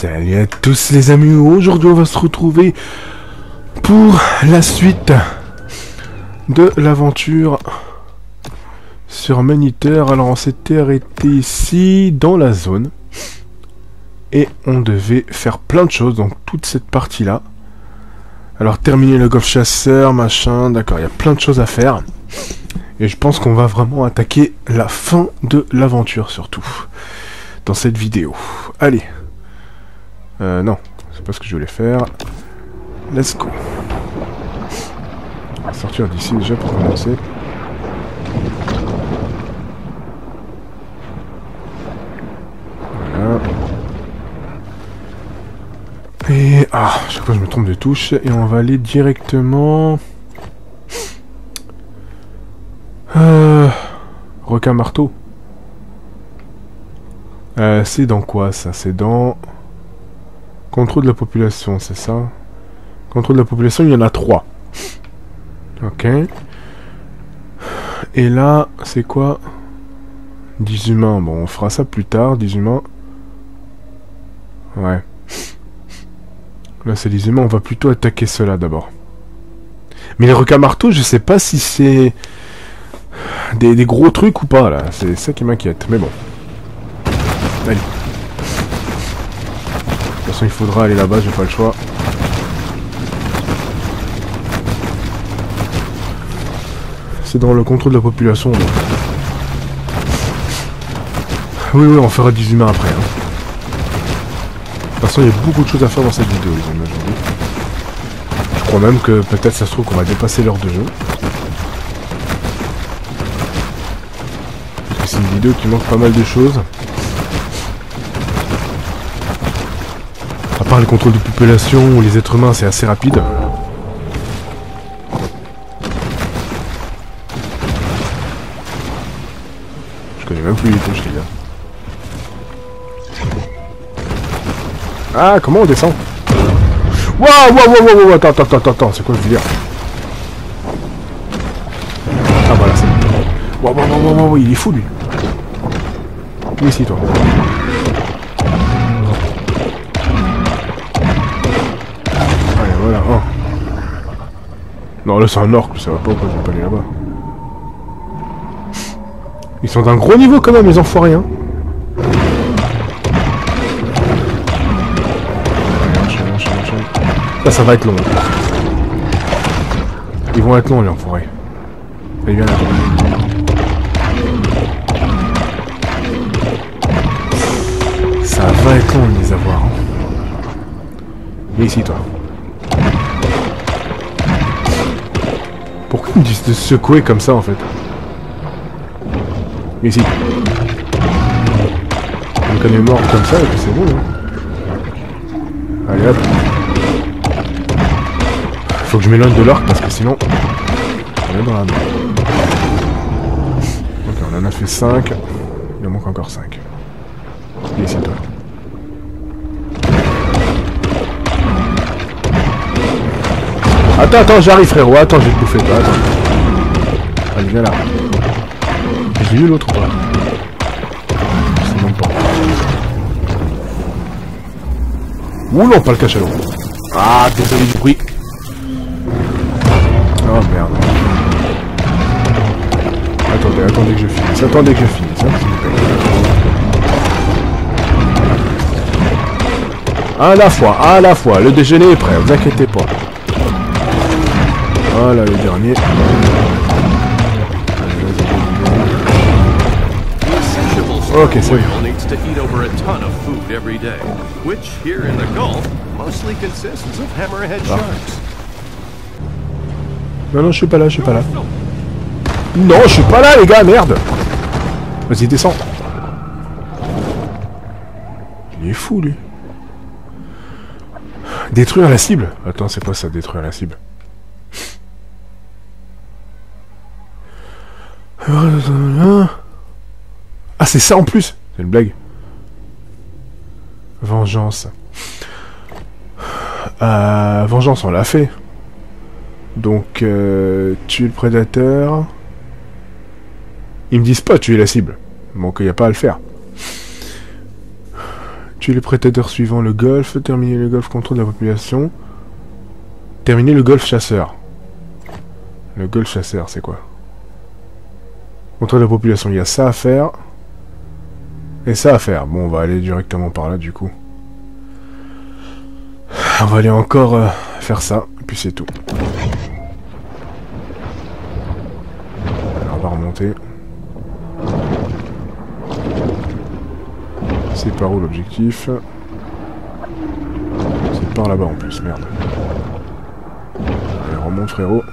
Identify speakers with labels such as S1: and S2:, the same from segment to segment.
S1: Salut à tous les amis, aujourd'hui on va se retrouver pour la suite de l'aventure sur Maneater. Alors on s'était arrêté ici dans la zone et on devait faire plein de choses, donc toute cette partie là. Alors terminer le golf chasseur, machin, d'accord, il y a plein de choses à faire. Et je pense qu'on va vraiment attaquer la fin de l'aventure surtout dans cette vidéo. Allez. Non, c'est pas ce que je voulais faire. Let's go. On va sortir d'ici déjà pour commencer. Voilà. Et... ah, chaque fois je me trompe de touche. Et on va aller directement... requin marteau. C'est dans quoi ça? C'est dans... contrôle de la population, c'est ça? Contrôle de la population, il y en a 3. Ok. Et là, c'est quoi? 10 humains. Bon, on fera ça plus tard, 10 humains. Ouais. Là, c'est les humains, on va plutôt attaquer ceux-là d'abord. Mais les requins marteaux, je sais pas si c'est... des gros trucs ou pas, là. C'est ça qui m'inquiète, mais bon. Allez. De toute façon, il faudra aller là-bas, j'ai pas le choix. C'est dans le contrôle de la population, donc. Oui, on fera 10 humains après. Hein. De toute façon, il y a beaucoup de choses à faire dans cette vidéo, les amis, aujourd'hui. Je crois même que peut-être ça se trouve qu'on va dépasser l'heure de jeu. Parce que c'est une vidéo qui manque pas mal de choses. À part le contrôle de population ou les êtres humains, c'est assez rapide. Je connais même plus les touches, les gars. Ah, comment on descend? Waouh, attends, c'est quoi ce délire? Ah, voilà, c'est bon. Waouh, il est fou, lui. Viens ici, toi. Voilà, oh. Non, là c'est un orc, ça va pas, pourquoi je vais pas aller là-bas. Ils sont d'un gros niveau quand même, les enfoirés, hein. Allez, ça va être long. Ils vont être longs, les enfoirés. Allez, viens là. Ça va être long de les avoir, hein. Viens ici, toi. Pourquoi ils me disent de secouer comme ça en fait? Mais ici. On est mort comme ça et puis c'est bon. Hein. Allez hop. Faut que je m'éloigne de l'arc parce que sinon... on est dans la merde. Ok, on en a fait 5. Il en manque encore 5. Viens ici toi. Attends, j'arrive frérot, attends, je vais te bouffer toi, attends. Allez, viens là. J'ai eu l'autre ou pas? C'est même pas. Ouh non, pas le cachalot. Ah, désolé du bruit. Oh merde. Attendez que je finisse, hein, s'il vous plaît. À la fois, le déjeuner est prêt, vous inquiétez pas. Voilà le dernier. Ok, c'est bon. Non, je suis pas là. Non, je suis pas là, les gars, merde. Vas-y, descends. Il est fou, lui. Détruire la cible. Attends, c'est quoi ça, détruire la cible? Ah, c'est ça en plus. C'est une blague. Vengeance. Vengeance, on l'a fait. Donc, tuer le prédateur. Ils me disent pas tuer la cible. Donc, il n'y a pas à le faire. Tuer les prédateurs suivants, le golf. Terminer le golf, contrôle de la population. Terminer le golf chasseur. Le golf chasseur, c'est quoi? Contrôle de la population, il y a ça à faire. Et ça à faire. Bon, on va aller directement par là, du coup. On va aller encore faire ça, et puis c'est tout. Alors, on va remonter. C'est par où l'objectif? C'est par là-bas en plus, merde. Allez, remonte frérot.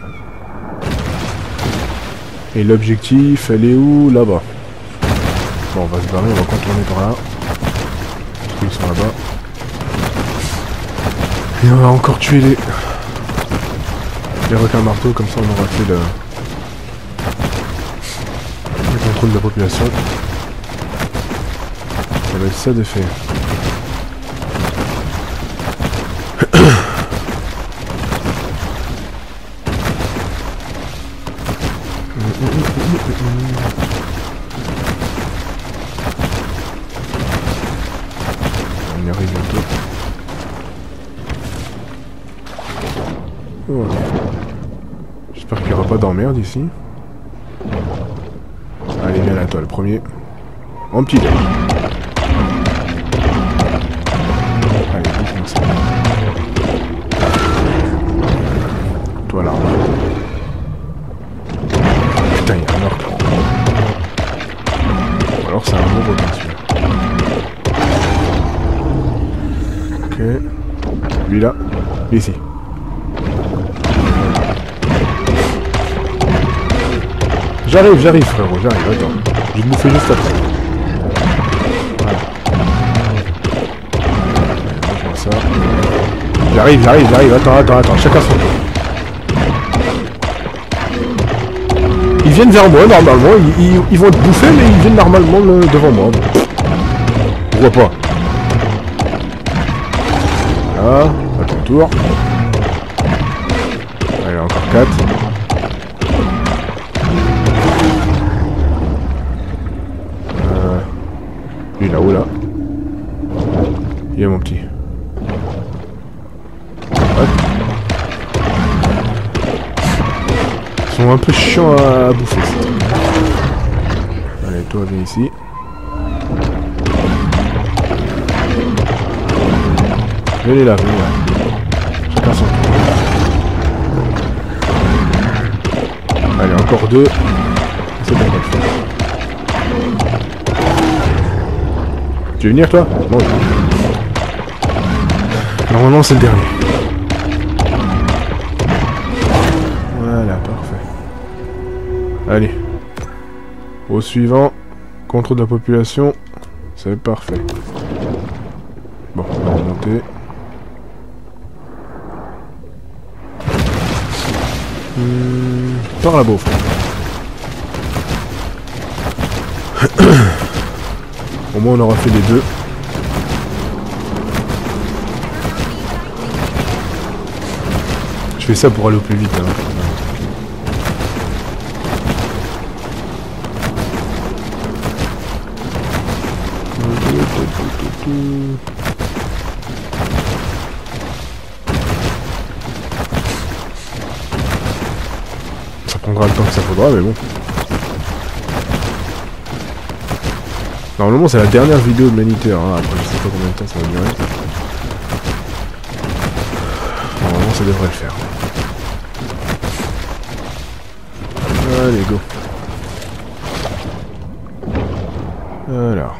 S1: Et l'objectif, elle est où? Là-bas. Bon, on va se barrer, on va contourner par là. Ils sont là-bas. Et on va encore tuer les requins marteaux, comme ça on aura fait le contrôle de la population. Ça va être ça de fait. On y arrive bientôt. Voilà. J'espère qu'il n'y aura pas d'emmerde ici. Allez, viens là, toi, le premier. En petit dé. Allez, défonce. Toi, là. Putain, il y a un orque. Ou alors c'est un gros requin, celui-là. Ok. Lui là. Lui ici. J'arrive frérot, j'arrive, attends. Je vais te bouffer juste après. Voilà. Je vois ça. J'arrive, attends, chacun son tour. Ils viennent vers moi normalement, ils vont te bouffer mais ils viennent normalement devant moi. Pourquoi pas? Voilà, à ton tour. Allez, encore 4. Lui là-haut là. Il est mon petit. Hop. Ils sont un peu chiants à bouffer ces trucs. Allez, toi viens ici. Venez là. Chacun son tour. Allez, encore 2. C'est bon, on fait. Tu veux venir toi? Bon. Normalement c'est le dernier. Voilà, parfait. Allez. Au suivant. Contrôle de la population. C'est parfait. Bon, on va remonter. Par là-bas, frère. Au moins on aura fait les deux. Je fais ça pour aller au plus vite. Hein. Ça prendra le temps que ça faudra, mais bon. Normalement c'est la dernière vidéo de Maniteur, hein. Après je sais pas combien de temps ça va durer. Normalement ça devrait le faire. Allez go. Alors.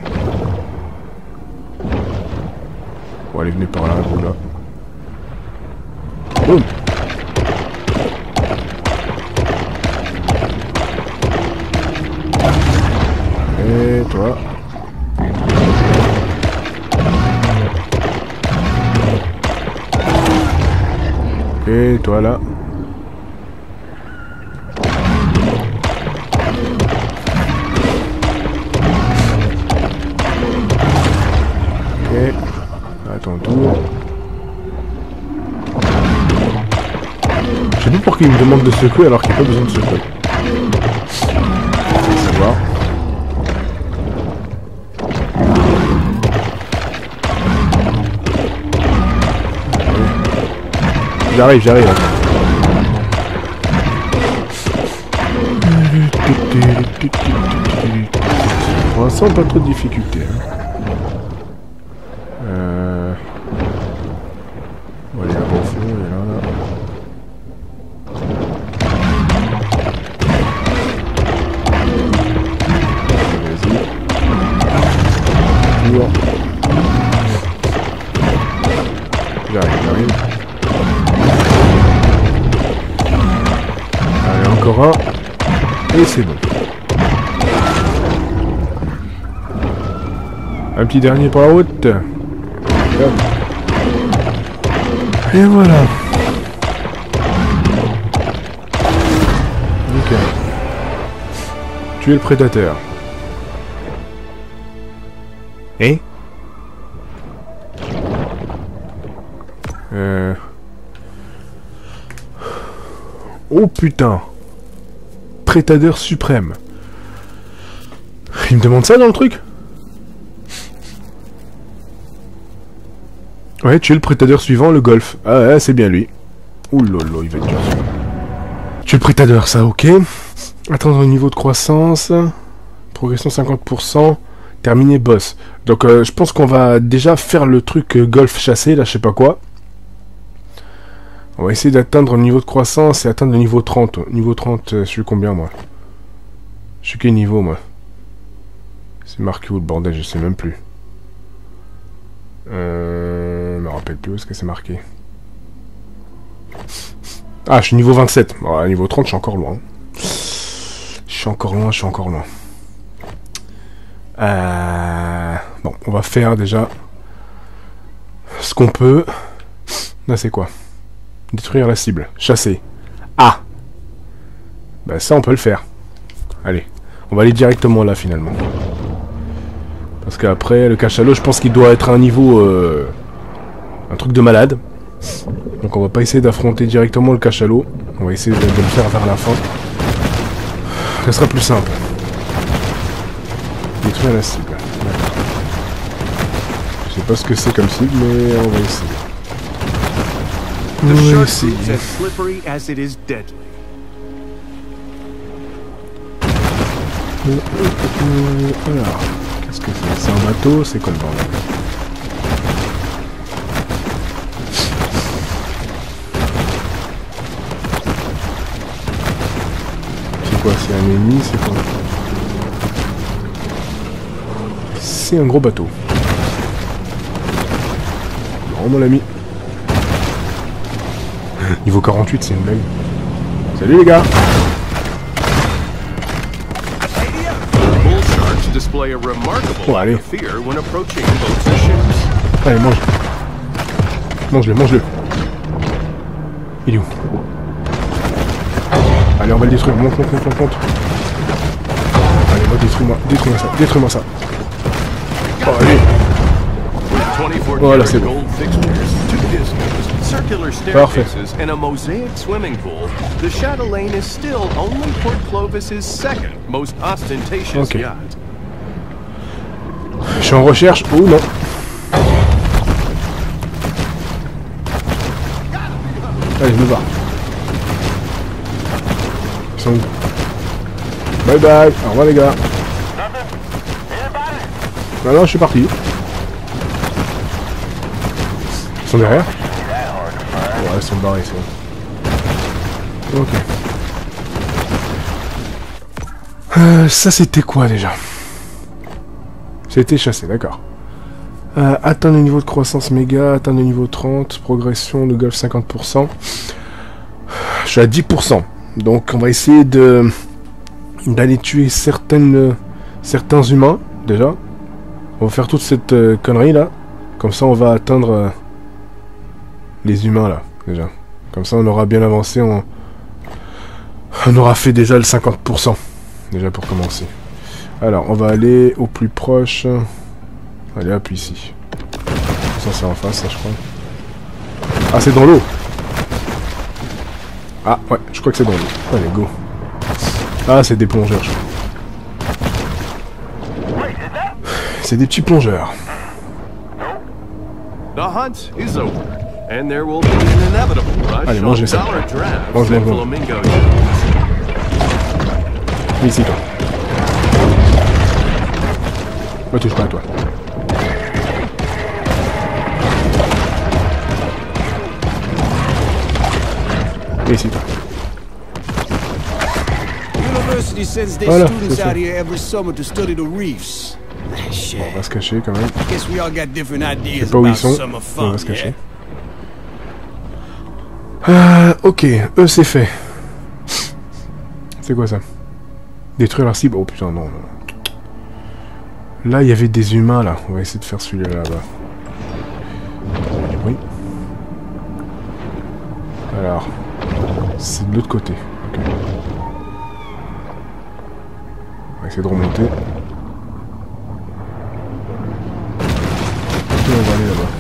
S1: Bon allez venez par là, vous là. Boum. Et toi. Et toi là. Ok. À ton tour. Je sais pas pourquoi il me demande de secouer alors qu'il n'y a pas besoin de secouer. Faut savoir. J'arrive, j'arrive. Pour l'instant, pas trop de difficultés. On va aller là-bas au fond, et là. Vas-y. J'arrive. Allez, encore un. Et c'est bon. Un petit dernier par la route. Et voilà. Ok. Tuer le prédateur. Et oh putain. Prédateur suprême. Il me demande ça dans le truc? Ouais, tu es le prédateur suivant, le golf. Ah ouais, c'est bien lui. Ouh lolo, il va être dur. Tu es le prédateur, ça, ok. Attendre le niveau de croissance. Progression 50%. Terminé boss. Donc je pense qu'on va déjà faire le truc golf chassé, là, je sais pas quoi. On va essayer d'atteindre le niveau de croissance et atteindre le niveau 30. Niveau 30, je suis combien, moi? Je suis quel niveau, moi? C'est marqué où, le bordel? Je sais même plus. Je me rappelle plus où est-ce que c'est marqué. Ah, je suis niveau 27. Bon, niveau 30, je suis encore loin. Je suis encore loin. Bon, on va faire déjà ce qu'on peut. Là, c'est quoi? Détruire la cible. Chasser. Ah! Bah ça, on peut le faire. Allez. On va aller directement là, finalement. Parce qu'après, le cachalot, je pense qu'il doit être à un niveau... un truc de malade. Donc on va pas essayer d'affronter directement le cachalot. On va essayer de le faire vers la fin. Ça sera plus simple. Détruire la cible. Je sais pas ce que c'est comme cible, mais on va essayer. Alors, qu'est-ce que c'est? C'est un bateau? C'est quoi le bordel? C'est quoi? C'est un ennemi? C'est quoi? C'est un gros bateau. Non, mon ami. Niveau 48, c'est une blague. Salut les gars. Bon, allez. Allez, mange. Mange-le. Il est où? Allez, on va le détruire. Monte. Allez, va, détruis-moi ça. Oh, allez. Voilà, c'est bon. Parfait. Ok. Je suis en recherche. Oh non. Allez, je me barre. Ils sont où? Bye bye. Au revoir les gars. Non, je suis parti. Ils sont derrière? Ouais, ils sont barrés, c'est bon. Ok. Ça c'était quoi déjà? C'était chassé, d'accord. Atteindre le niveau de croissance méga, atteindre le niveau 30, progression de golf 50%. Je suis à 10%. Donc on va essayer d'aller tuer certains humains, déjà. On va faire toute cette connerie là. Comme ça on va atteindre les humains là, déjà. Comme ça on aura bien avancé, on aura fait déjà le 50%. Déjà pour commencer. Alors on va aller au plus proche. Allez hop ici. Ça c'est en face ça je crois. Ah c'est dans l'eau. Ah ouais, je crois que c'est dans l'eau. Allez go. Ah c'est des plongeurs je crois. C'est des petits plongeurs.
S2: The hunt is over, and there will be an inevitable
S1: Allez, mangez ça. Mange, mange, mange. Ici, toi. Me touche pas à toi. Ici, toi.
S2: University sends their
S1: Voilà,
S2: students out here every summer to study the reefs.
S1: Bon, on va se cacher quand même.
S2: Guess we all got different
S1: Je
S2: ideas
S1: sais pas où ils
S2: about
S1: sont.
S2: summer
S1: On
S2: fun,
S1: va se cacher.
S2: yeah?
S1: Ok, eux c'est fait. C'est quoi ça? Détruire leur cible? Oh putain, non, non. Là, il y avait des humains, là. On va essayer de faire celui-là, là-bas. Oui. Alors. C'est de l'autre côté. Ok. On va essayer de remonter. Et on va aller là-bas.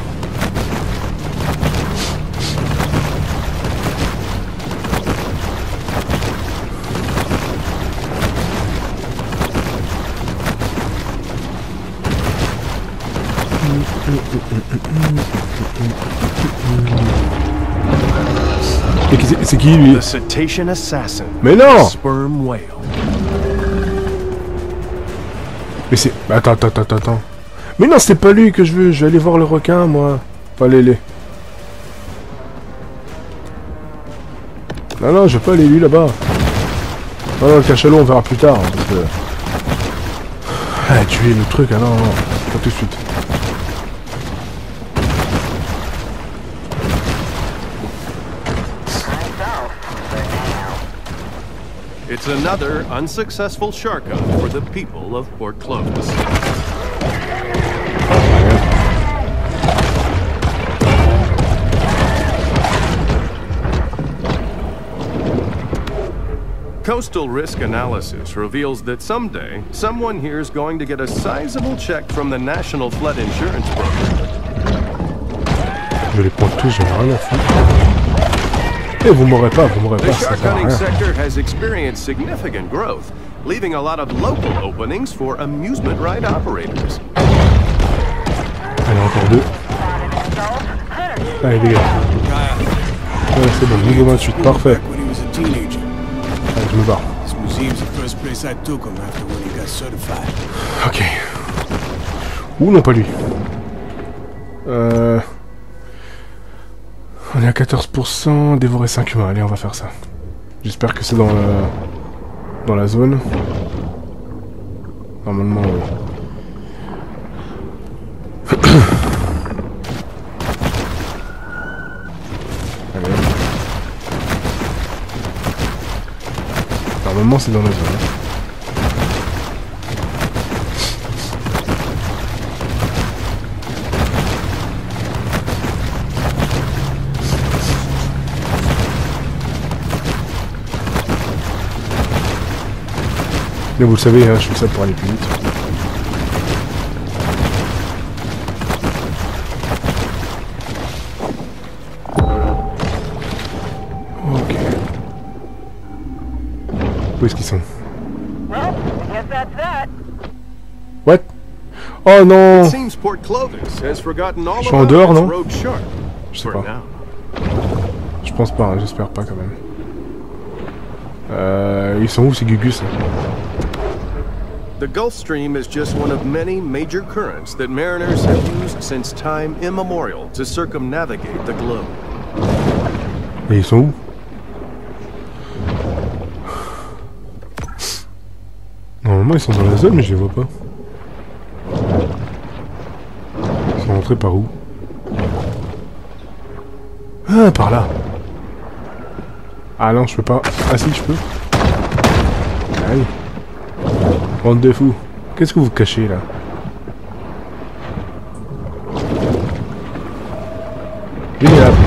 S1: C'est qui lui?
S3: The cetacean assassin.
S1: Mais non!
S3: Sperm whale.
S1: Mais c'est... Attends. Mais non, c'est pas lui que je veux. Je vais aller voir le requin, moi. Pas Lélé. Non, je veux pas aller lui là-bas. Non, le cachalot, on verra plus tard. Hein, parce que... Ah, tuer le truc, ah non, pas tout de suite.
S3: It's another unsuccessful shark hunt for the people of Port Clovis. Coastal risk analysis reveals that someday, someone here is going to get a sizable check from the National Flood Insurance Program.
S1: Je les prends tous, j'en ai rien à foutre. Et vous m'aurez pas,
S3: The
S1: ça
S3: shark
S1: sert à
S3: hunting
S1: rien.
S3: sector has experienced significant growth, leaving a lot of local openings for amusement ride operators.
S1: Allez, encore deux. Allez, les gars. Ouais, c'est bon, niveau 28, parfait.
S2: Back when he was a teenager.
S1: Allez, je me barre.
S2: This museum's the first place I took him after when he got certified.
S1: Ok. Ouh, non, pas lui. On est à 14%, dévorer 5 humains. Allez, on va faire ça. J'espère que c'est dans la zone. Normalement, oui. Allez. Normalement, c'est dans la zone. Mais vous le savez, hein, je fais ça pour aller plus vite. Ok. Où est-ce qu'ils sont? What? Oh non!
S3: It seems Port Clovis has forgotten all
S1: Je suis en
S3: about
S1: dehors,
S3: its
S1: non?
S3: road shark.
S1: Je sais
S3: For
S1: pas.
S3: now.
S1: Je pense pas, hein, j'espère pas quand même. Ils sont où ces gugus là?
S3: The Gulf Stream is just one of many major currents that mariners have used since time immemorial to circumnavigate the globe.
S1: Et ils sont où? Normalement ils sont dans la zone mais je les vois pas. Ils sont rentrés par où? Ah, par là. Ah non, je peux pas. Ah si, je peux. Allez. Bande de fous. Qu'est-ce que vous cachez là? Venez là.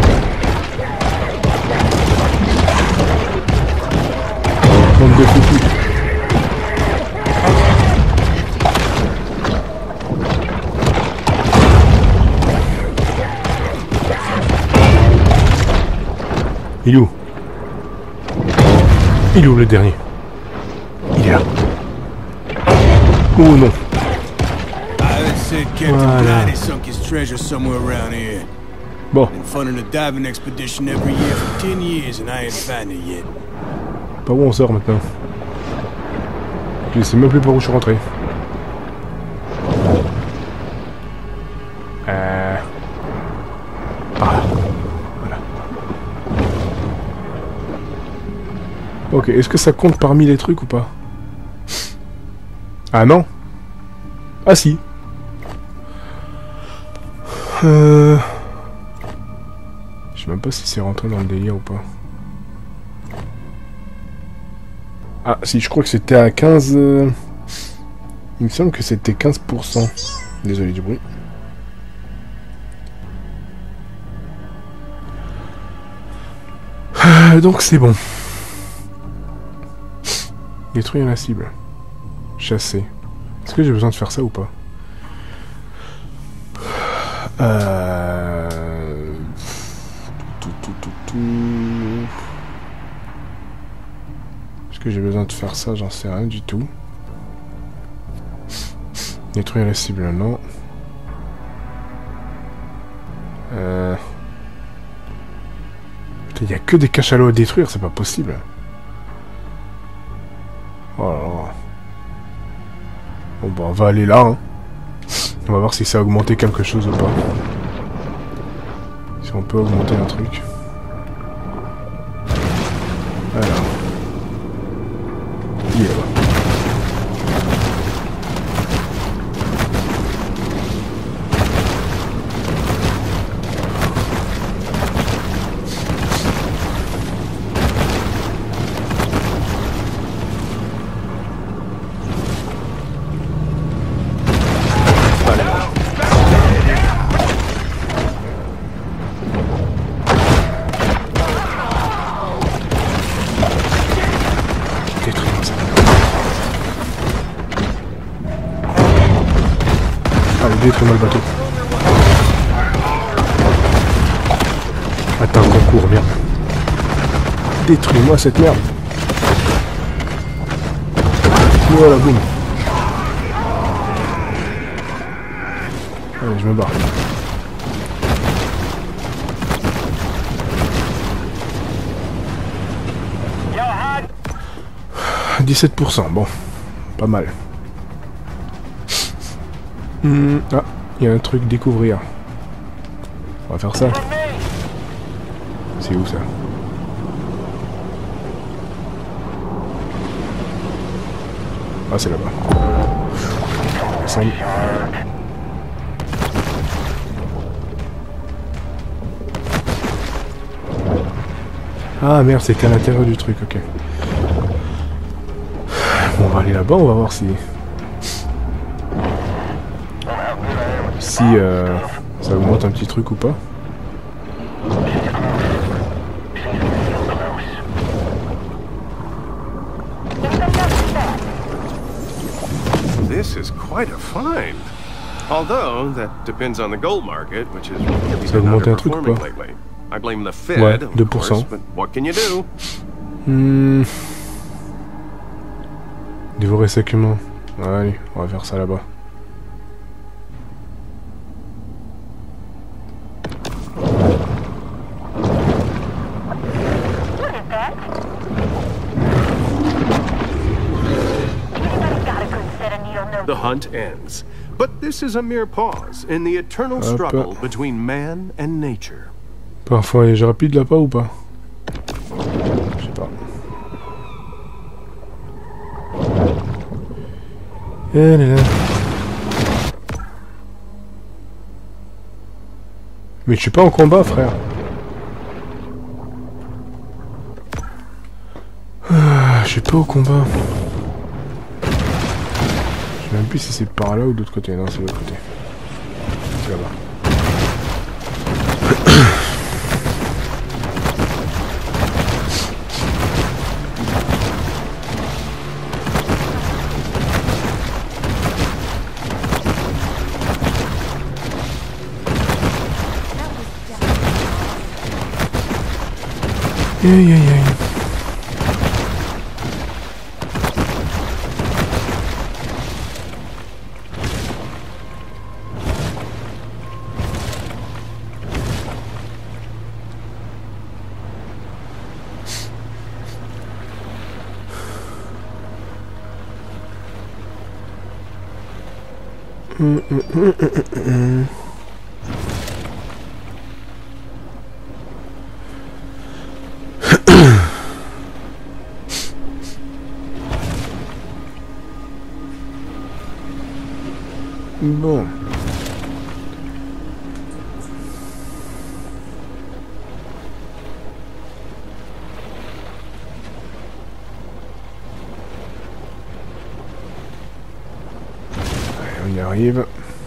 S1: Bande de fous. Il est où? Il est où le dernier? Il est là. Oh non.
S2: I said Captain
S1: Voilà.
S2: Blightey sunk his treasure somewhere around here.
S1: Bon.
S2: Been funding a diving expedition every year for 10 years and I ain't found it yet.
S1: Par où on sort maintenant? Je sais même plus par où je suis rentré. Par là. Voilà. Ok, est-ce que ça compte parmi les trucs ou pas? Ah non? Ah si. Je sais même pas si c'est rentré dans le délire ou pas. Ah si, je crois que c'était à 15... Il me semble que c'était 15%. Désolé du bruit. Donc c'est bon. Détruire la cible. Chasser. Est-ce que j'ai besoin de faire ça ou pas? Est-ce que j'ai besoin de faire ça? J'en sais rien du tout. Détruire la cible, non. Il n'y a que des cachalots à détruire, c'est pas possible. Oh là là. Bon bah on va aller là, hein. On va voir si ça a augmenté quelque chose ou pas. Si on peut augmenter un truc. Alors. Il est là. Détruis-moi le bateau. Attends, concours, merde. Détruis-moi cette merde. Voilà, boum. Allez, je me barre. « 17%, bon, pas mal. Ah, il y a un truc découvrir. On va faire ça. C'est où ça? Ah, c'est là-bas. Descendre. Ah merde, c'était à l'intérieur du truc, ok. Bon, on va aller là-bas, on va voir si... ça augmente un petit truc ou pas.
S3: This is quite a find. Although that depends on the gold market, which is really
S1: Ça a augmenté un truc ou
S3: underperforming
S1: pas?
S3: lately. I blame the Fed,
S1: Ouais,
S3: of
S1: 2%.
S3: course, but what can you do?
S1: Dévorer sacrément. Allez, on va faire ça là-bas.
S3: The hunt ends. But this is a mere pause in the eternal struggle between man and nature.
S1: Parfois, il est rapide là-bas ou pas? Je sais pas. Elle est là. Mais je suis pas en combat, frère. Je suis pas au combat. Je sais même plus si c'est par là ou de l'autre côté. Non, c'est de l'autre côté. C'est là-bas. Aïe aïe aïe. Bon. On y arrive.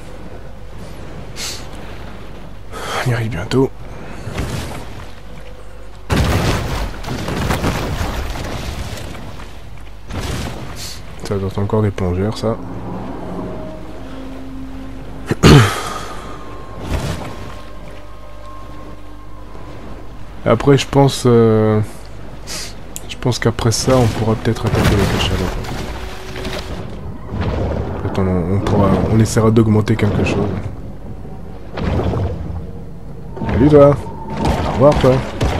S1: On y arrive bientôt. Ça doit être encore des plongeurs, ça. Après, je pense qu'après ça, on pourra peut-être attaquer les cachalots. On essaiera d'augmenter quelque chose. Salut toi. Au revoir toi.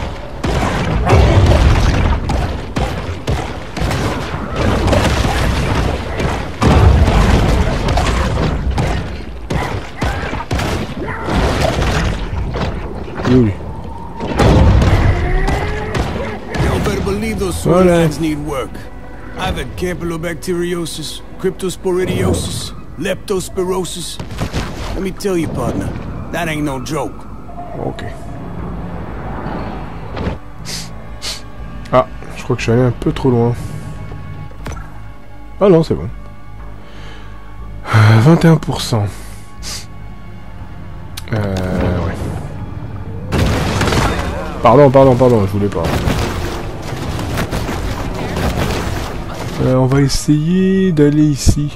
S1: Oui.
S2: You better believe those swordlines need work. I've had campylobacteriosis, cryptosporidiosis, leptospirosis. Let me tell you, partner, that ain't no joke.
S1: Ok. Ah, je crois que je suis allé un peu trop loin. Ah non, c'est bon. 21%. Ouais. Pardon, je voulais pas. On va essayer d'aller ici.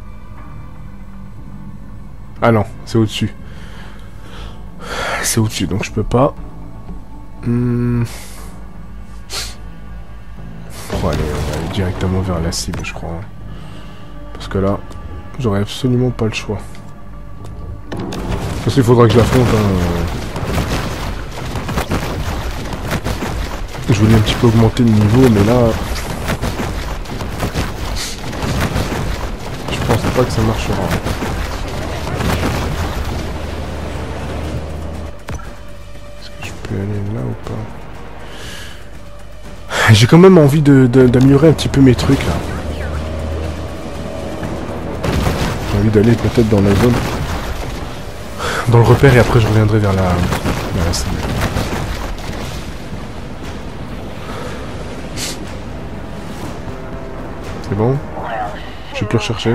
S1: Ah non, c'est au-dessus. C'est au-dessus, donc je peux pas. Bon, allez, on va aller directement vers la cible, je crois. Parce que là, j'aurais absolument pas le choix. Parce qu'il faudra que je l'affronte. Je voulais un petit peu augmenter le niveau, mais là... je pense pas que ça marchera. Est-ce que je peux aller là ou pas? J'ai quand même envie d'améliorer un petit peu mes trucs, là. J'ai envie d'aller peut-être dans la zone... dans le repère, et après je reviendrai vers la cible. C'est bon? Je vais plus rechercher.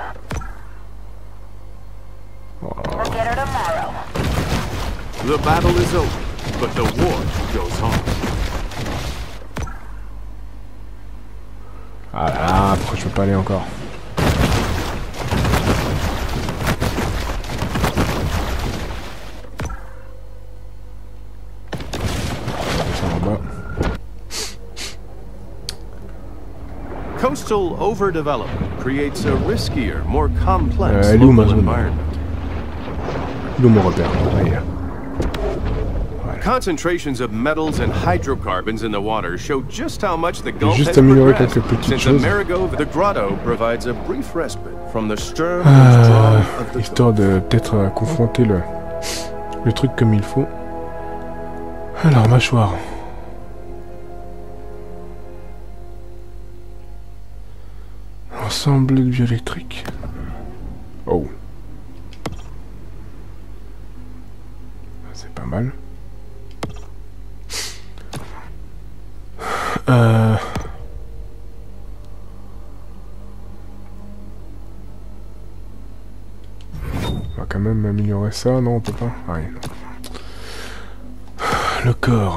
S3: The battle is over, but the war goes on.
S1: Ah là là, pourquoi je peux pas aller encore?
S3: Coastal overdevelopment creates a riskier, more complex
S1: elle est où, ma
S3: local
S1: zone?
S3: environment.
S1: D'où mon repère? Voilà.
S3: Concentrations of metals and hydrocarbons in the water show just how much the Gulf
S1: Juste
S3: has
S1: améliorer
S3: progressed
S1: quelques petites
S3: since
S1: choses.
S3: Amerigo. The grotto provides a brief respite from the stern and strong of the
S1: Histoire de peut-être confronter le truc comme il faut. Alors, mâchoire. Ensemble de bioélectrique. Oh. C'est pas mal. On va quand même améliorer ça, non, on peut pas. Ah, oui, non. Le corps.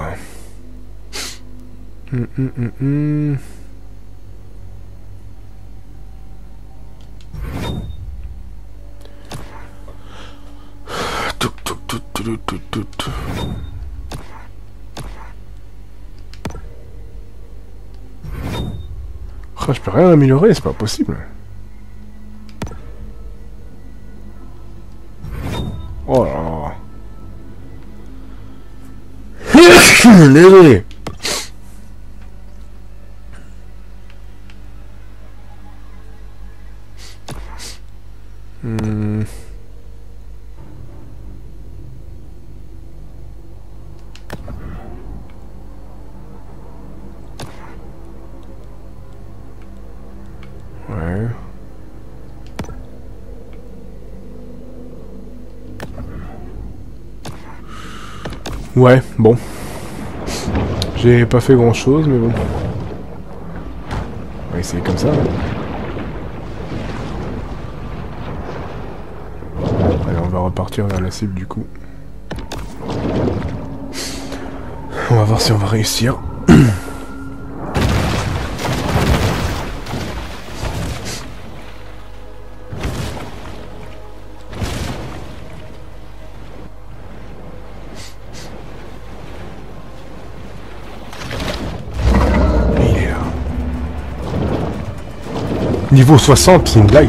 S1: Oh, je peux rien améliorer, c'est pas possible. Oh là là. Désolé. Ouais. Ouais, bon. J'ai pas fait grand chose, mais bon. On va essayer comme ça. Allez, on va repartir vers la cible du coup. On va voir si on va réussir. Niveau 60, c'est une blague.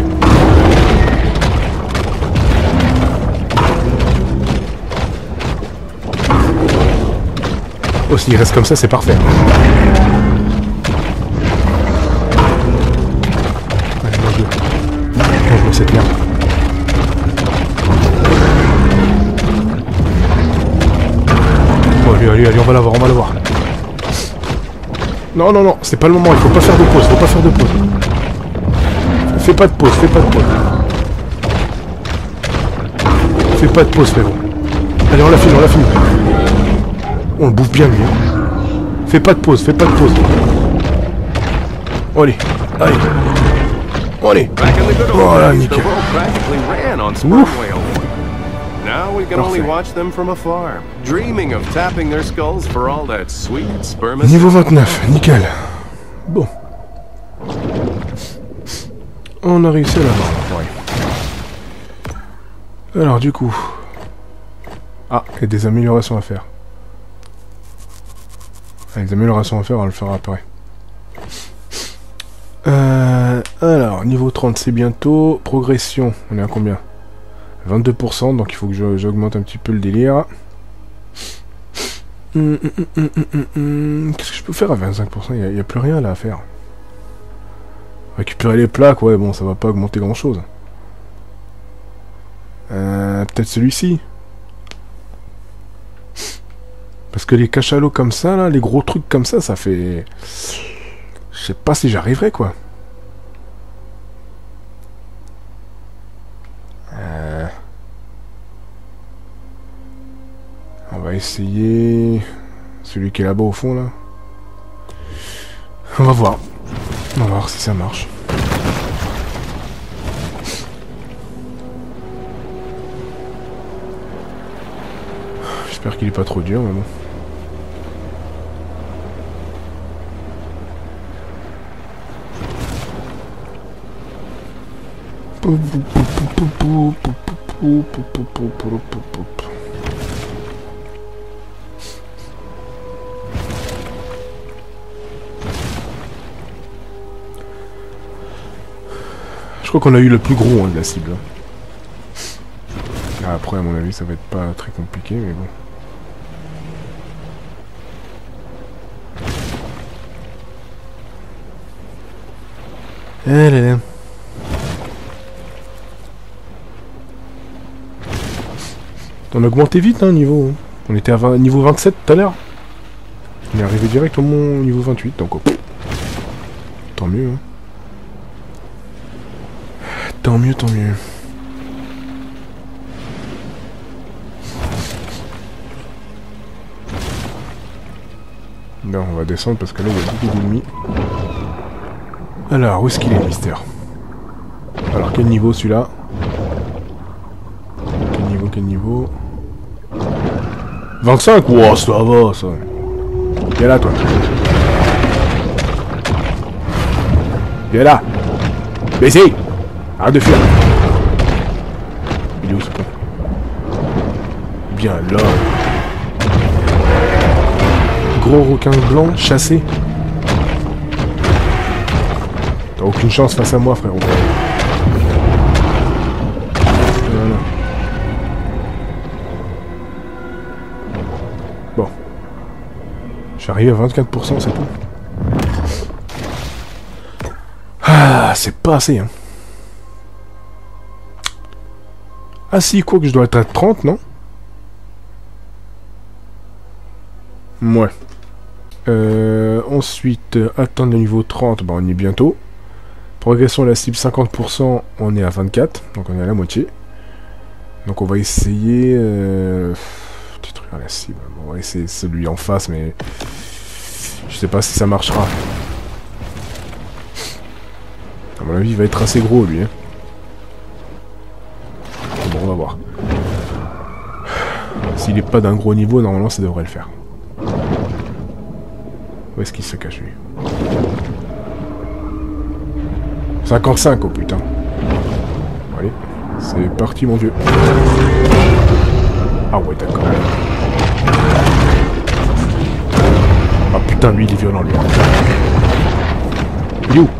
S1: Oh, s'il reste comme ça, c'est parfait. Allez, mon dieu. Oh, cette merde. Oh, allez, on va l'avoir, on va l'avoir. Non, non, non, c'est pas le moment, il faut pas faire de pause, faut pas faire de pause. Fais pas de pause, fais pas de pause. Fais pas de pause, frérot. Allez, on l'a fini, on l'a fini. On le bouffe bien, lui. Hein. Fais pas de pause, fais pas de pause. Oh, allez, allez. Oh, allez. Voilà, nickel. Ouf.
S3: Now we can only watch them from afar, dreaming of tapping their skulls for all that sweet spermaceti.
S1: Niveau 29, nickel. Bon. On a réussi à l'avoir, ouais. Alors du coup... Ah, il y a des améliorations à faire. Ah, les améliorations à faire, on va le faire après. Alors, niveau 30, c'est bientôt. Progression, on est à combien? 22%, donc il faut que j'augmente un petit peu le délire. Qu'est-ce que je peux faire à 25%? Il n'y a plus rien là à faire. Récupérer les plaques, ouais, bon, ça va pas augmenter grand-chose. Peut-être celui-ci. Parce que les cachalots comme ça, là, les gros trucs comme ça, ça fait... Je sais pas si j'arriverai, quoi. On va essayer... Celui qui est là-bas au fond, là. On va voir. On va voir si ça marche. J'espère qu'il est pas trop dur, mais bon. Je crois qu'on a eu le plus gros hein, de la cible. Après, à mon avis, ça va être pas très compliqué, mais bon. Allez. On a augmenté vite, hein, niveau. On était à niveau 27 tout à l'heure. On est arrivé direct au niveau 28, donc... Tant mieux, hein. Tant mieux, tant mieux. Non, on va descendre parce que là, il y a beaucoup d'ennemis. Alors, où est-ce qu'il est, le mystère? Alors, quel niveau, celui-là? Quel niveau 25. Wow, ça va, ça. Viens là, toi. Viens là. Baissez. Arrête de fuir. Il est où, ce con? Bien là. Gros requin blanc, chassé. T'as aucune chance face à moi, frérot. Voilà. Bon. Je suis arrivé à 24%, c'est tout. Ah, c'est pas assez, hein. Ah si, quoi que je dois être à 30, non? Ouais. Ensuite, atteindre le niveau 30, bah on y est bientôt. Progression à la cible 50%, on est à 24, donc on est à la moitié. Donc on va essayer... détruire la cible. Bon, on va essayer celui en face, mais... je sais pas si ça marchera. À mon avis, il va être assez gros, lui. Hein. Bon, on va voir. S'il est pas d'un gros niveau, normalement, ça devrait le faire. Où est-ce qu'il se cache, lui? 55, oh putain. Allez, c'est parti, mon vieux. Ah ouais, d'accord. Ah putain, lui, il est violent, lui. Il est où?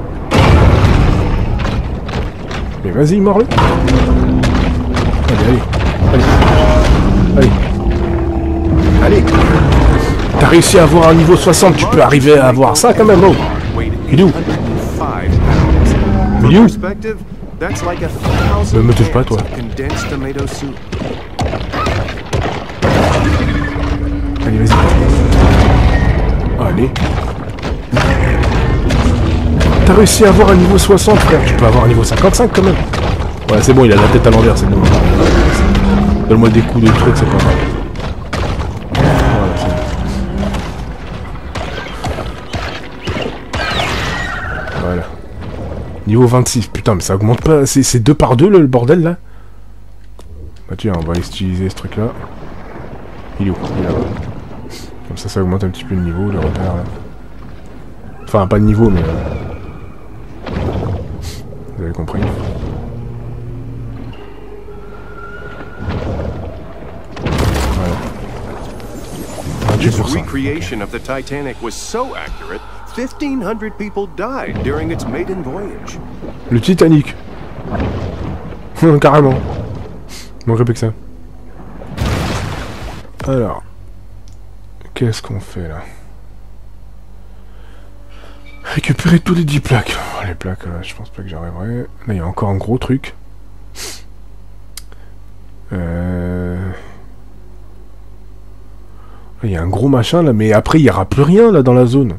S1: Mais vas-y, mors-le. Allez, allez. Allez. Allez. Allez. T'as réussi à avoir un niveau 60, tu peux arriver à avoir ça quand même, oh. Il est où? Il est où? Ne me touche pas, toi. Allez, vas-y. Allez. T'as réussi à avoir un niveau 60, frère. Tu peux avoir un niveau 55 quand même. Ouais, c'est bon, il a la tête à l'envers, c'est bon. Donne-moi des coups de trucs, c'est pas grave. Voilà, c'est bon. Voilà. Niveau 26, putain, mais ça augmente pas. C'est 2 par 2 le bordel là. Bah tiens, on va utiliser ce truc là. Il est où? Il est là-bas. Comme ça augmente un petit peu le niveau, le repère là. Enfin, pas de niveau, mais... vous avez compris. Voilà.
S3: This recreation of the Titanic was so accurate, 1,500 people died during its maiden voyage.
S1: Le Titanic. Carrément. Il manquerait plus que ça. Alors. Qu'est-ce qu'on fait là? Récupérer tous les 10 plaques. Oh, les plaques, je pense pas que j'arriverai. Là, il y a encore un gros truc. Il y a un gros machin là, mais après, il n'y aura plus rien là dans la zone.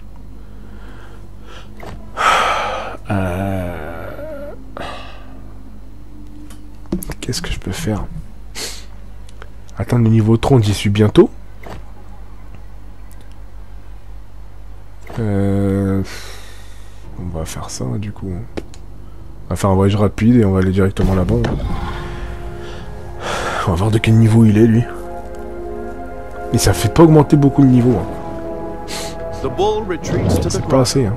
S1: Qu'est-ce que je peux faire? Atteindre le niveau 30, j'y suis bientôt. On va faire ça du coup. On va faire un voyage rapide et on va aller directement là-bas. On va voir de quel niveau il est lui. Mais ça fait pas augmenter beaucoup le niveau. Hein. C'est pas assez. Hein.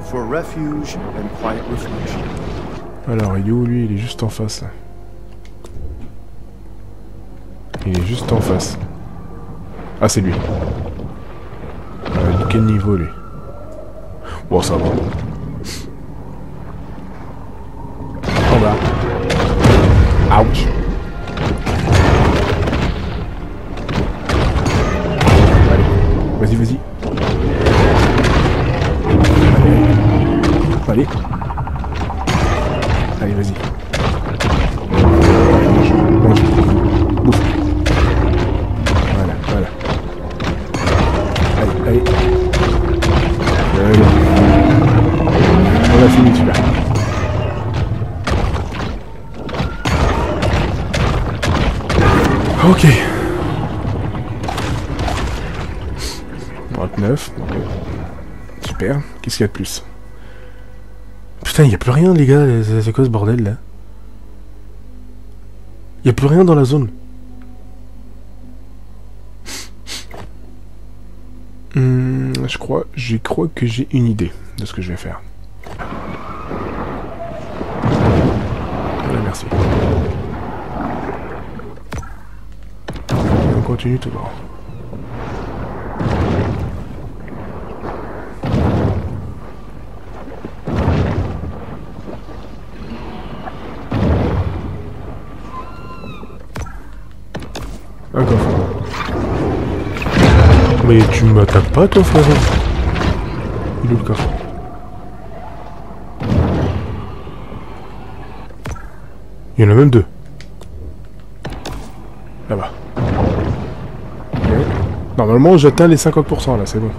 S1: Alors il est où lui? Il est juste en face. Il est juste en face. Ah c'est lui. De quel niveau lui? Bon, ça va. En bas. Ouch. Allez. Vas-y, vas-y. Allez. Allez, vas-y. Mange. Bouffe. Voilà, voilà. Allez, allez. On a fini celui-là. Ok. 39. Okay. Super. Qu'est-ce qu'il y a de plus? Putain, il n'y a plus rien les gars. C'est quoi ce bordel là? Il n'y a plus rien dans la zone. Je crois que j'ai une idée de ce que je vais faire. Voilà, merci. Et on continue tout droit. Un coffre. Mais tu m'attaques pas toi frère? Il est où le coffre? Il y en a même 2. Là-bas. Ok. Normalement, j'atteins les 50% là, c'est bon.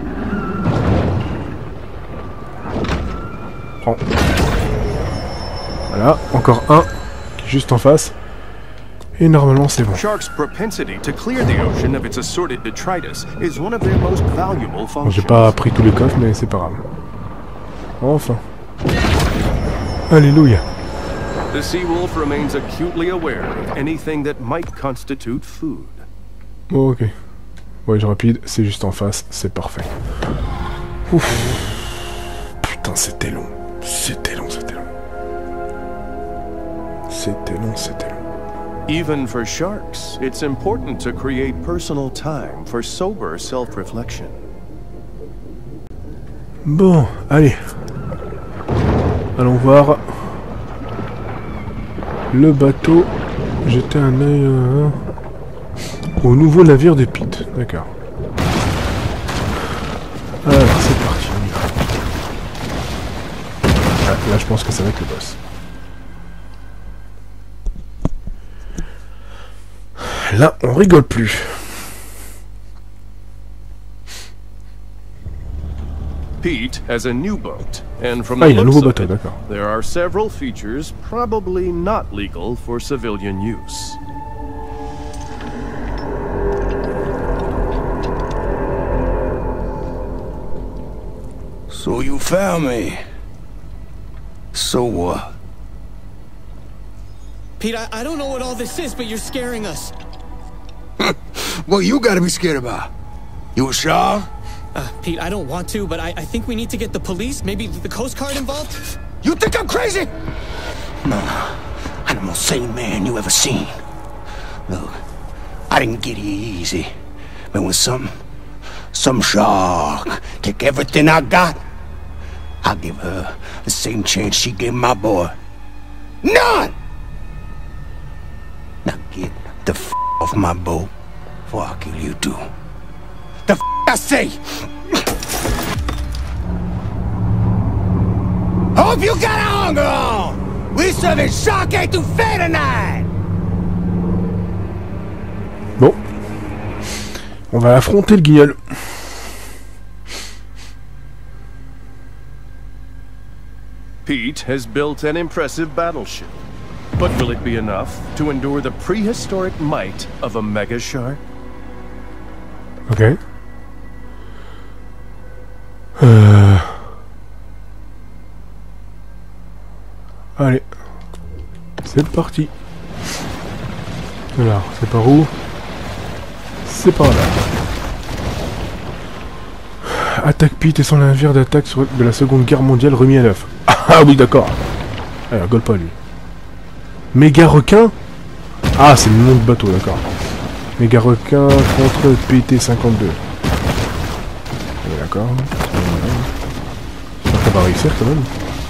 S1: Prends. Voilà, encore un qui est juste en face. Et normalement, c'est bon.
S3: Sharks' propensity to clear the ocean of its assorted detritus is one of their most valuable
S1: Bon,
S3: functions.
S1: j'ai pas pris tous les coffres, mais c'est pas grave. Enfin. Alléluia.
S3: The Seawolf remains acutely aware of anything that might constitute food.
S1: Oh, ok. Voyage rapide, c'est juste en face, c'est parfait. Ouf. Putain, c'était long. C'était long, c'était long. C'était long, c'était long.
S3: Even for sharks, it's important to create personal time for sober self-reflection.
S1: Bon, allez. Allons voir. Le bateau. Jeter un œil au nouveau navire de Pete. D'accord. Alors, c'est parti, on y va. Ah, là, je pense que ça va être le boss. Là, on rigole plus.
S3: Pete has a new boat, and from
S1: Ah,
S3: the
S1: il a un
S3: looks
S1: nouveau
S3: of
S1: bateau,
S3: it,
S1: d'accord.
S3: there are several features probably not legal for civilian use.
S2: So you found me. So what?
S4: Pete, I don't know what all this is, but you're scaring us.
S2: What you gotta be scared about? You a shark?
S4: Pete, I don't want to, but I think we need to get the police, maybe the Coast Guard involved?
S2: You think I'm crazy? No, I'm the most sane man you ever seen. Look, I didn't get here easy. But when some shark take everything I got, I'll give her the same chance she gave my boy. None! Now get the f off my boat before I kill you too. The f I say! Hope you got a hunger on! We serving shark étouffée tonight!
S1: Bon. On va affronter le guignol.
S3: Pete has built an impressive battleship. But will it be enough to endure the prehistoric might of a mega shark?
S1: Ok. Allez. C'est parti. Alors, c'est par où? C'est par là. Attaque Pete et son navire d'attaque de la Seconde Guerre mondiale remis à neuf. Ah oui, d'accord. Ah, il rigole pas, lui. Méga requin? Ah, c'est le nom de bateau, d'accord. Méga requin contre PT-52. D'accord. Ça va réussir quand même.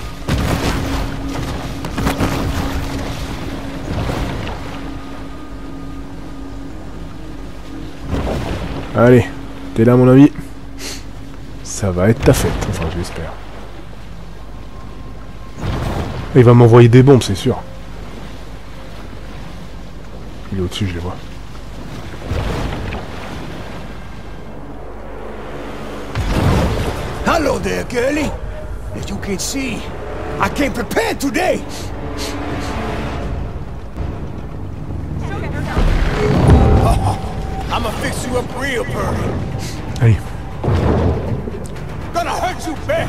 S1: Allez, t'es là mon ami. Ça va être ta fête, enfin je l'espère. Il va m'envoyer des bombes, c'est sûr. Il est au-dessus, je les vois.
S2: Hello there, girlie. As you can see, I came prepared today. I'ma fix you up real, Purdy.
S1: Allez.
S2: Gonna hurt you bad.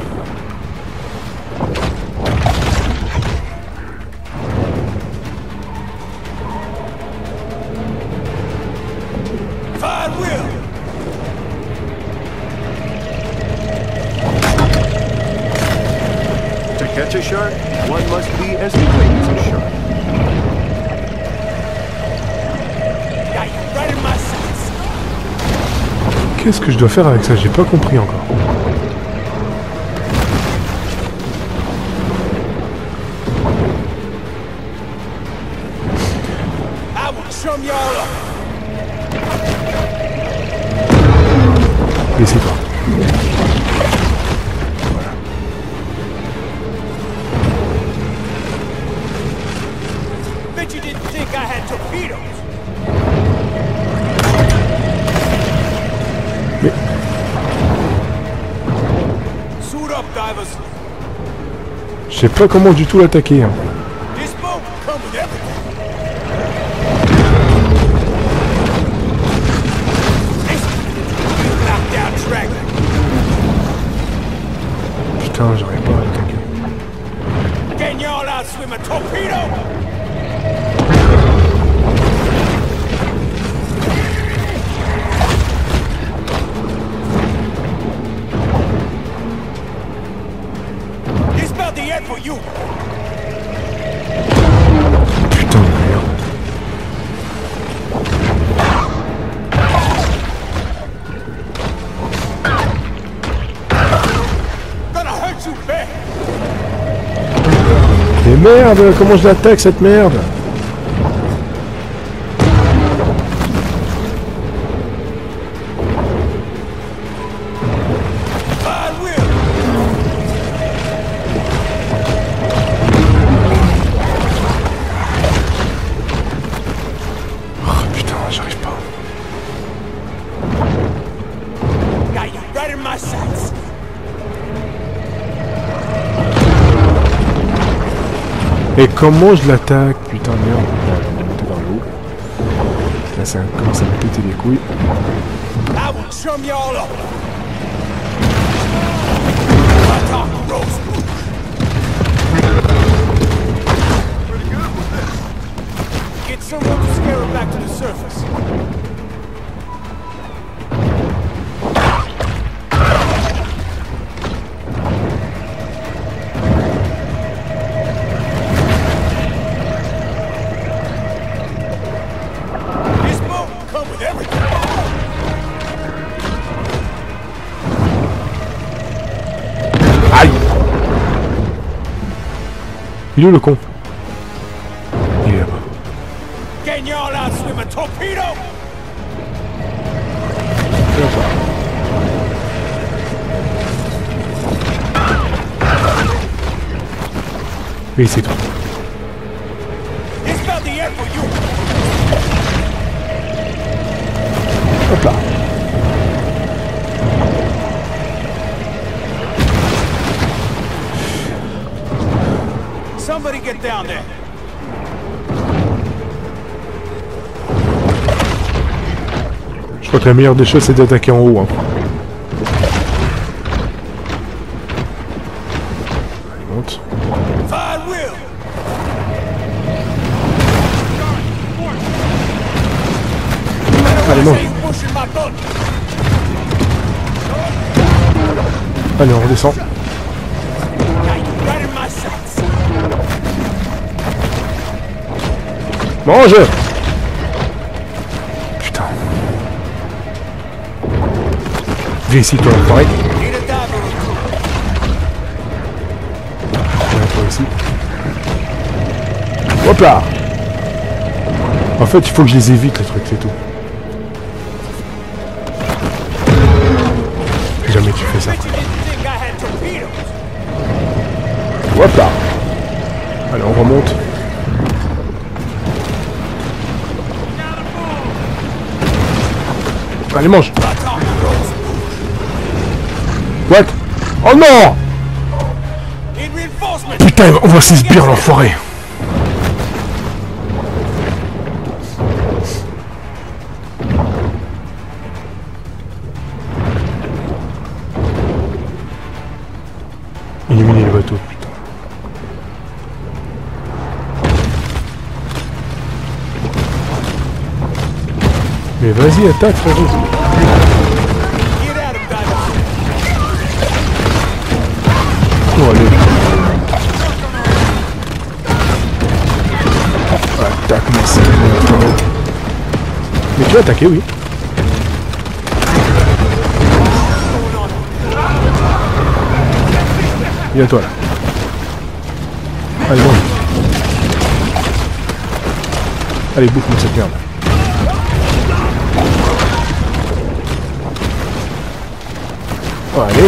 S2: Fine will.
S3: To catch a shark, one must be as quick as a shark.
S2: Got you right in my sights.
S1: Qu'est-ce que je dois faire avec ça? J'ai pas compris encore.
S2: I will chum y'all up.
S1: Laissez-toi.
S2: Bet you didn't think I had torpedoes.
S1: Je sais pas comment du tout l'attaquer. Hein. Putain, j'arrive pas à l'attaquer. Putain de merde. Mais merde, comment je l'attaque cette merde? Et comment je l'attaque? Putain merde, je vais monter vers le haut. Là ça commence à me péter les couilles.
S2: Get someone to scare her back to the surface.
S1: Il est où le con? Il est là-bas. Oui, c'est tout. Hop là.
S2: Somebody get down there.
S1: Je crois que la meilleure des choses c'est d'attaquer en haut. Hein. Allez, monte. Allez, monte. Allez, on redescend. Mange! Putain. Viens ici, toi, pareil. Viens, toi aussi. Hop là! En fait, il faut que je les évite, les trucs, c'est tout. Jamais tu fais ça. Hop là! Allez, on remonte. Allez, mange! What? Oh non! Putain, on va se sbire l'enfoiré! Éliminer le bateau, putain. Mais vas-y, attaque, frérot. Oh, allez. Attaque, mais c'est frérot. Mais tu as attaqué, oui. Viens toi là. Allez, bon. Allez, bouffe-moi cette merde. Oh, allez.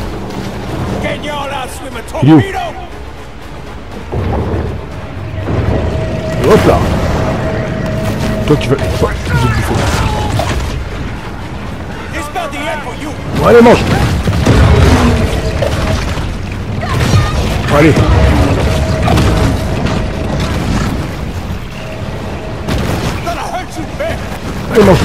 S1: Il est où? toi qui vas... Oh, je vais te bouffer. Bon, allez, mange. Allez. Allez, mange.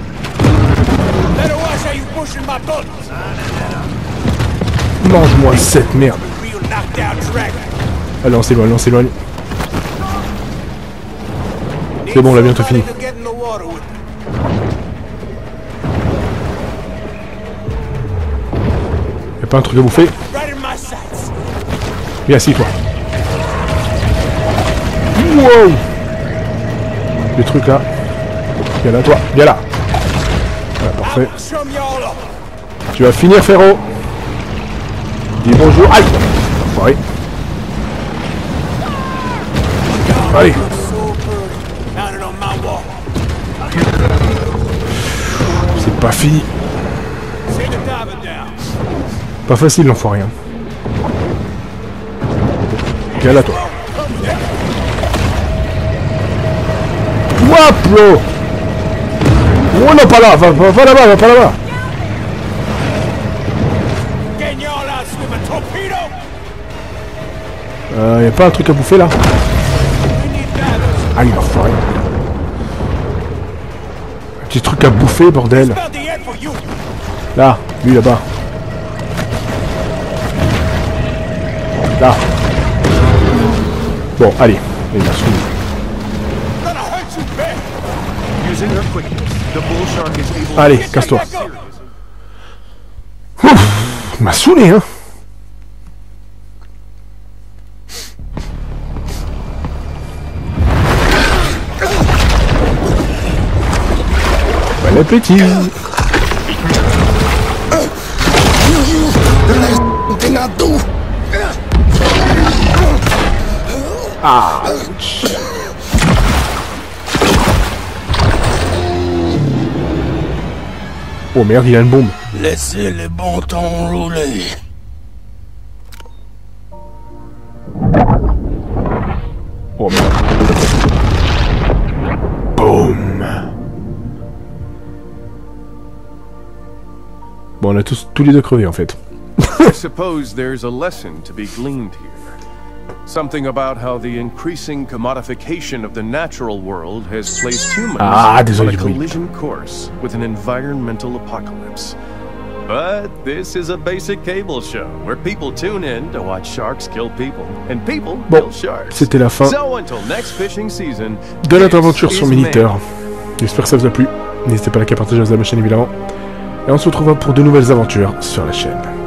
S1: Mange-moi cette merde. Allez, on s'éloigne, on s'éloigne. C'est bon, on l'a bientôt fini. Y'a pas un truc à bouffer? Viens, assis-toi. Wow! Les trucs là. Viens là, toi. Viens là. Voilà, parfait. Tu vas finir, frérot. Dis bonjour. Aïe! Oui. Allez. C'est pas fini. Pas facile, l'enfoiré. Hein. Viens là, toi. Waplo! Oh non, pas là! Va là-bas, va pas là-bas! Y'a pas un truc à bouffer là? Ah, il a foiré. Un petit truc à bouffer, bordel. Là, lui là-bas. Là. Bon, allez. Il a soumis. Allez, casse-toi. Il m'a saoulé, hein. Bon appétit. Ah. Oh merde, il a une bombe.
S2: Laissez les bons temps rouler.
S1: Oh merde. Boum. Bon, on a tous les deux crevé en fait.
S3: I suppose there's a lesson to be gleaned here. Something about how the increasing commodification of the natural world has placed humans on a collision course with an environmental apocalypse. But this is a basic cable show where people tune in to watch sharks kill people and people kill sharks.
S1: C'était la fin
S3: So until next fishing season,
S1: de notre aventure sur Miniteur. J'espère que ça vous a plu. N'hésitez pas à liker, partager la chaîne évidemment. Et on se retrouvera pour de nouvelles aventures sur la chaîne.